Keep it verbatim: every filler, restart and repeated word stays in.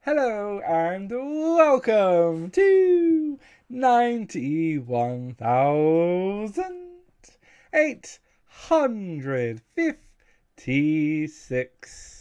Hello and welcome to ninety-one thousand eight hundred fifty-six.